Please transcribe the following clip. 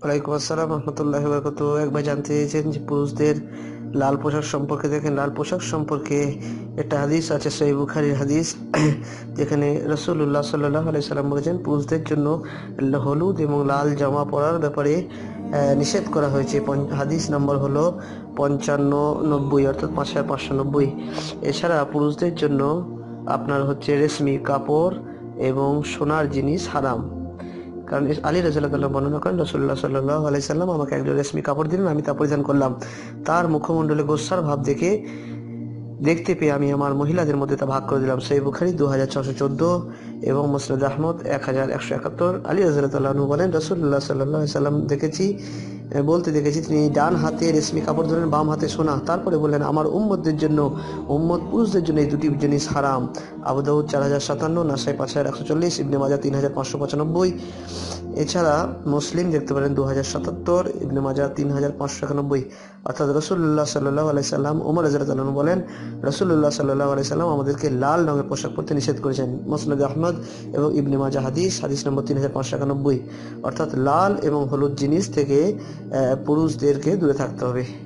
ওয়ালাইকুম আসসালাম রহমতুল্লাহ বরকত। এক ভাই জানতে চেয়েছেন যে পুরুষদের লাল পোশাক সম্পর্কে। দেখেন, লাল পোশাক সম্পর্কে একটা হাদিস আছে, সহিহ বুখারীর হাদিস, যেখানে রাসূলুল্লাহ সাল্লাল্লাহু আলাইহি সাল্লাম বলেছেন পুরুষদের জন্য হলুদ এবং লাল জামা পরার ব্যাপারে নিষেধ করা হয়েছে। হাদিস নম্বর হলো 5590, অর্থাৎ 5590। এছাড়া পুরুষদের জন্য আপনার হচ্ছে রেশমি কাপড় এবং সোনার জিনিস হারাম। কারণ আলী রাদিয়াল্লাহু বর্ণনা করেন, রাসূলুল্লাহ সাল্লাল্লাহু আলাইহি সাল্লাম আমাকে একজন রেশমি কাপড় দিলেন, আমি তা পরিধান করলাম। তার মুখমণ্ডলে গোস্সার ভাব দেখতে পেয়ে আমি আমার মহিলাদের মধ্যে তা ভাগ করে দিলাম। সহিহ বুখারী 2614 এবং মুসনাদ আহমদ 1171। আলী রাদিয়াল্লাহু বলেন, রাসূলুল্লাহ সাল্লাল্লাহু আলাইহি সাল্লাম বলতে দেখেছি তিনি ডান হাতে রেশমি কাপড় ধরেন, বাম হাতে সোনা। তারপরে বললেন, আমার পুরুষদের জন্য এই দুটি জিনিস হারাম। আবু দাউদ 4057, নাসাই 5140, ইবনে মাজাহ 3595। এছাড়া মুসলিম দেখতে পারেন 2077, ইবনে মাজাহ 3591। অর্থাৎ রাসূলুল্লাহ সাল্লাল্লাহু আলাইহি সাল্লাম, ওমর রাদিয়াল্লাহু আনহু বলেন, রাসূলুল্লাহ সাল্লাল্লাহু আলাইহি সাল্লাম আমাদেরকে লাল রঙের পোশাক পরতে নিষেধ করেছেন। মুসনাদ আহমদ এবং ইবনে মাজাহ হাদিস নম্বর 3591। অর্থাৎ লাল এবং হলুদ জিনিস থেকে পুরুষদেরকে দূরে থাকতে হবে।